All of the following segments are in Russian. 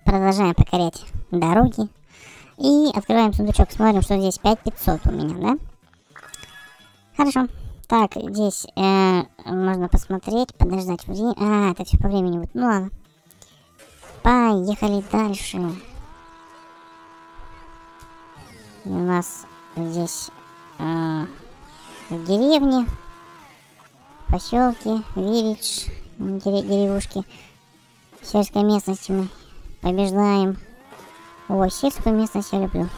продолжаем покорять дороги. И открываем сундучок, смотрим, что здесь 5500 у меня, да? Хорошо. Так, здесь можно посмотреть, подождать время. А, это все по времени будет. Ну ладно. Поехали дальше. У нас здесь в деревне, поселки, виллидж, деревушки, сельской местности мы побеждаем. Ой, сельскую местность я люблю.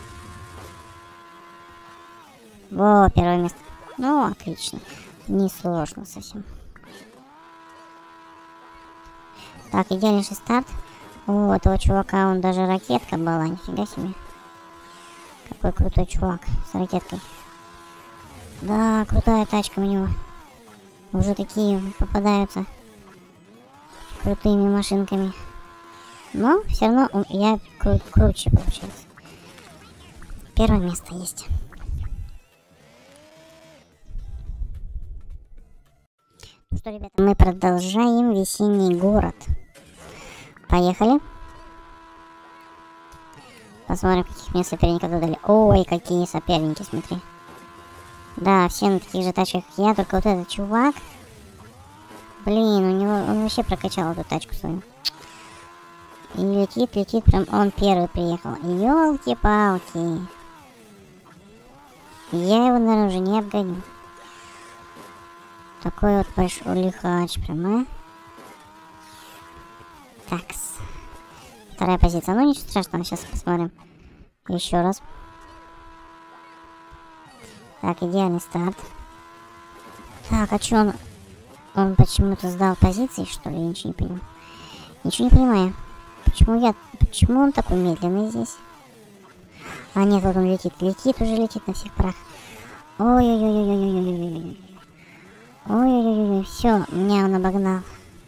Во, первое место. Ну, отлично. Несложно совсем. Так, идеальнейший старт. У этого чувака он даже ракетка была, нифига себе. Какой крутой чувак с ракеткой. Да, крутая тачка у него. Уже такие попадаются крутыми машинками. Но все равно я круче получается. Первое место есть. Ну что, ребята, мы продолжаем весенний город. Поехали. Посмотрим, каких мне соперников додали. Ой, какие соперники, смотри. Да, все на таких же тачках, как я, только вот этот чувак. Блин, у него, он вообще прокачал эту тачку свою. И летит, прям он первый приехал. Ёлки-палки. Я его, наверное, уже не обгоню. Такой вот большой лихач прям, а. Такс. Вторая позиция. Ну, ничего страшного, сейчас посмотрим. Еще раз. Так, идеальный старт. Так, а что он... Он почему-то сдал позиции, что ли? Я ничего не понимаю. Ничего не понимаю. Почему он такой медленный здесь? А нет, вот он летит. Уже летит на всех парах. Ой-ой-ой-ой-ой-ой-ой-ой. Ой-ой-ой-ой. Все, меня он обогнал.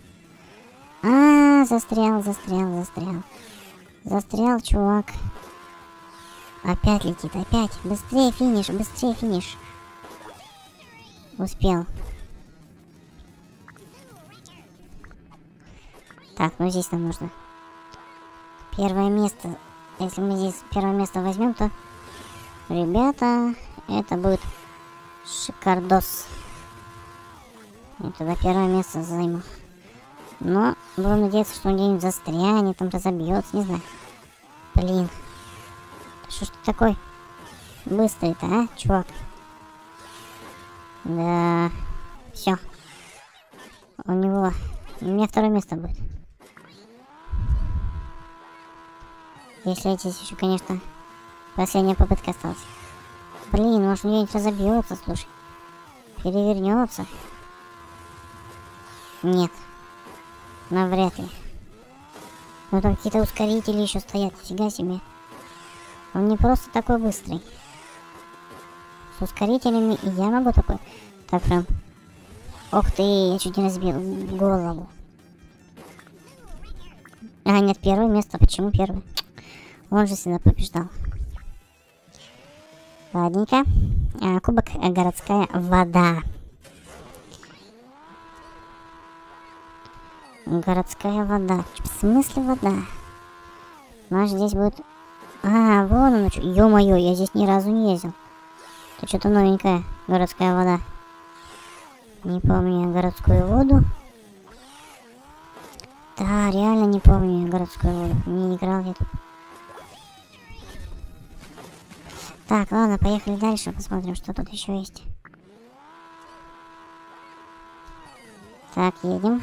Застрял. Застрял, чувак. Опять летит, опять. Быстрее финиш. Успел. Так, ну здесь нам нужно первое место. Если мы здесь первое место возьмем, то, ребята, это будет шикардос. Я тогда первое место займу. Но будем надеяться, что он где-нибудь застрянет, там разобьется, не знаю. Блин. Что ж ты такой быстрый-то, а, чувак? Да. Все. У меня второе место будет. Если здесь еще, конечно, последняя попытка осталась. Блин, может где-нибудь разобьется, слушай. Перевернется. Нет. Навряд ли. Ну там какие-то ускорители еще стоят, нифига себе. Он не просто такой быстрый. С ускорителями и я могу такой. Так прям. Ох ты, я чуть не разбил голову. А, нет, первое место. Почему первый? Он же всегда побеждал. Ладненько. Кубок городская вода. Городская вода. В смысле вода? Наш здесь будет... вон он. Ё-моё, я здесь ни разу не ездил. Это что-то новенькое. Городская вода. Не помню я городскую воду. Да, реально не помню я городскую воду. Не играл я тут. Так, ладно, поехали дальше. Посмотрим, что тут еще есть. Так, едем.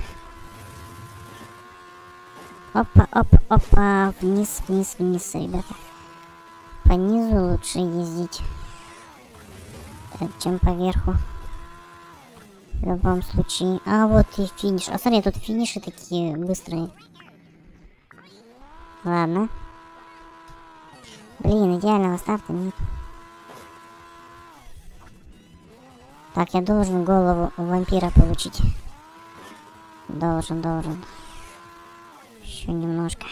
Опа. Вниз, ребята. По низу лучше ездить, чем поверху. В любом случае. А вот и финиш. А смотри, тут финиши такие быстрые. Ладно. Блин, идеального старта нет. Так, я должен голову вампира получить. Должен. Еще немножко.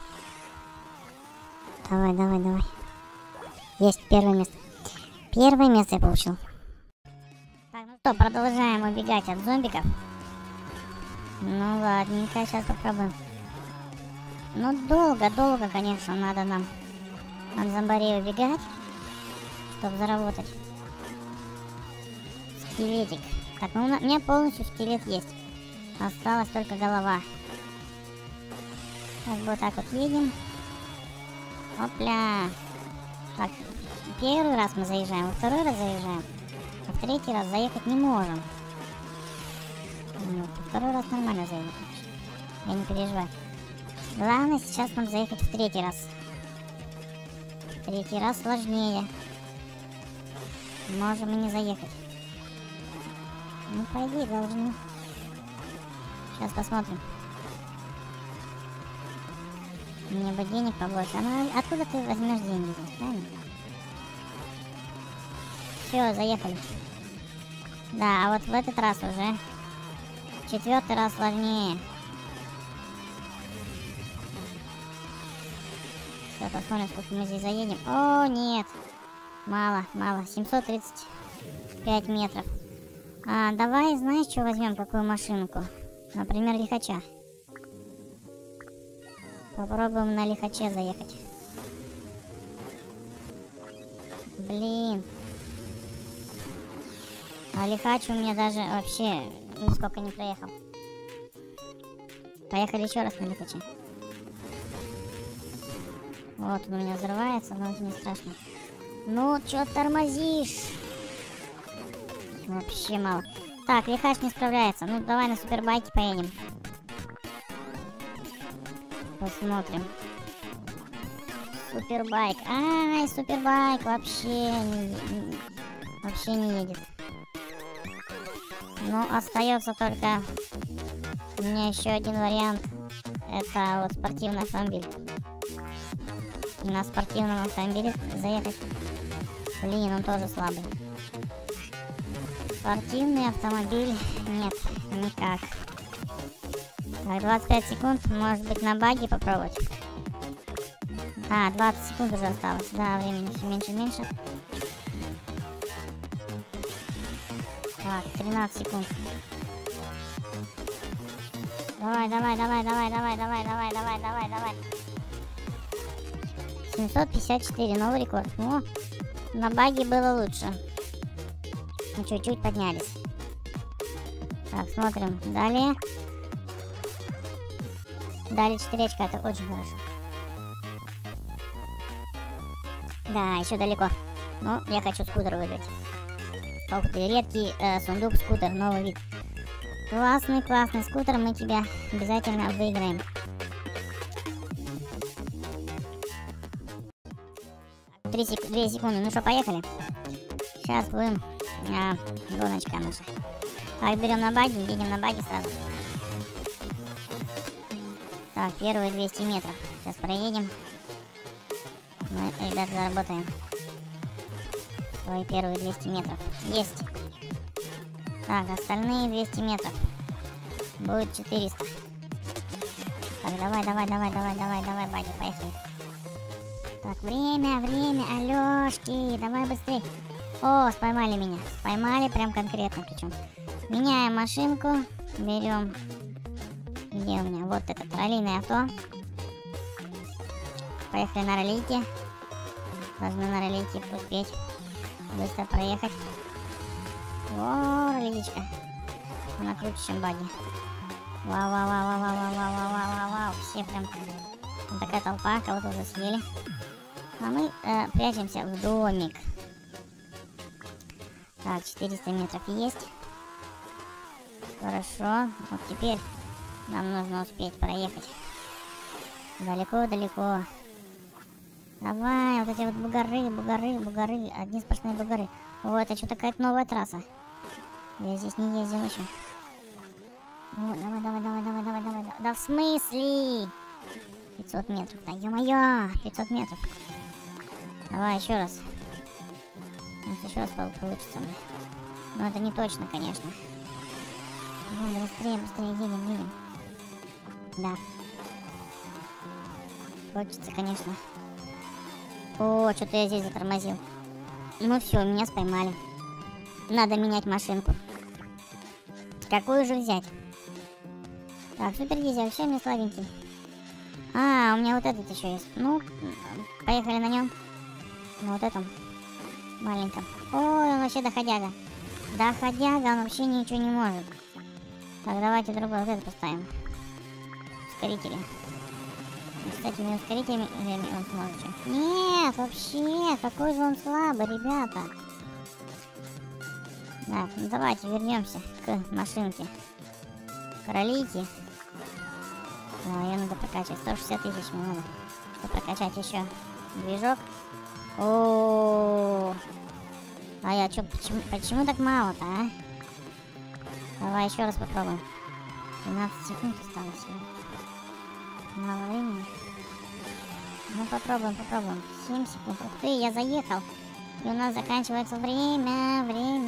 Давай. Есть первое место. Первое место я получил. Так, ну что, продолжаем убегать от зомбиков. Ну ладненько, сейчас попробуем Ну, долго, конечно, надо нам от зомбарей убегать, чтобы заработать скелетик. Так, ну у меня полностью скелет есть. Осталась только голова. Так, вот так вот едем. Опля. Так, первый раз мы заезжаем, во второй раз заезжаем. А в третий раз заехать не можем. Нет, второй раз нормально заехать. Я не переживаю. Главное сейчас нам заехать в третий раз. В третий раз сложнее. Можем и не заехать. Ну, по идее, должны. Сейчас посмотрим. Мне бы денег побольше. Ну, откуда ты возьмешь деньги здесь, правильно? Все, заехали. Да, а вот в этот раз уже. Четвертый раз сложнее. Сейчас посмотрим, сколько мы здесь заедем. О, нет. Мало. 735 метров. Давай, знаешь, что возьмем? Какую машинку? Например, лихача. Попробуем на лихаче заехать. Блин. А лихач у меня даже вообще нисколько не проехал. Поехали еще раз на лихаче. Вот он у меня взрывается, но это не страшно. Ну, чё тормозишь? Вообще мало. Так, лихач не справляется. Ну, давай на супербайке поедем. Посмотрим. Супербайк. Ай, супербайк вообще не едет. Ну, остается только у меня еще один вариант. Это вот спортивный автомобиль. И на спортивном автомобиле заехать. Блин, он тоже слабый. Спортивный автомобиль нет, никак. Так, 25 секунд, может быть на баги попробовать. 20 секунд уже осталось. Да, времени все меньше и меньше. Так, 13 секунд. Давай. 754, новый рекорд. Ну, на баги было лучше. Мы чуть-чуть поднялись. Так, смотрим. Далее 4 очка, это очень хорошо. Да, еще далеко. Но я хочу скутер выиграть. Ух ты, редкий сундук скутер, новый вид. Классный скутер, мы тебя обязательно выиграем. 2 секунды, ну что, поехали. Сейчас будем гоночка наша. Так, берем на баги, едем на баги сразу. Так, первые 200 метров. Сейчас проедем. Мы, ребята, заработаем свои первые 200 метров. Есть. Так, остальные 200 метров. Будет 400. Так, давай, баги, поехали. Так, время, Алёшки, давай быстрее. О, споймали меня. Споймали прям конкретно причем. Меняем машинку. Берем. Где у меня? Вот это раллийное авто. Поехали на раллийке. Должны на раллийке успеть быстро проехать. О, ралличка. Она круче, чем баги. Вау. Все прям... Вот такая толпа, кого-то уже съели. А мы прячемся в домик. Так, 400 метров есть. Хорошо. Вот теперь нам нужно успеть проехать. Далеко. Давай, вот эти вот бугоры. Одни сплошные бугоры. О, это что, какая-то новая трасса. Я здесь не ездил еще. О, давай. Да в смысле? 500 метров. Да ё-моё, 500 метров. Давай еще раз. Может, еще раз получится. Но это не точно, конечно. Давай, быстрее, едем. Да. Хочется, конечно. О, что-то я здесь затормозил. Ну все, меня споймали. Надо менять машинку. Какую же взять? Так, супер дизель, все, мне слабенький. У у меня вот этот еще есть. Ну, поехали на нем. На вот этом маленьком. Ой, он вообще доходяга. Доходяга, он вообще ничего не может. Так, давайте другой вот этот поставим. Ускорители. И с этими ускорителями он сможет. Нет, вообще, какой же он слабый, ребята. Так, ну давайте вернемся к машинке. Пролейте. Ее надо прокачать. 160 тысяч мне надо. Чтобы прокачать еще движок. О, а я что, почему так мало-то, а? Давай еще раз попробуем. 12 секунд осталось. Мало времени. Ну попробуем. 7 секунд. Ух ты, я заехал. И у нас заканчивается время.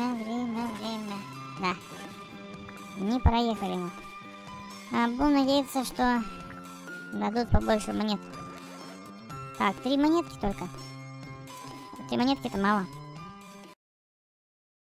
Да. Не проехали мы. Будем надеяться, что дадут побольше монет. Так, 3 монетки только. 3 монетки это мало.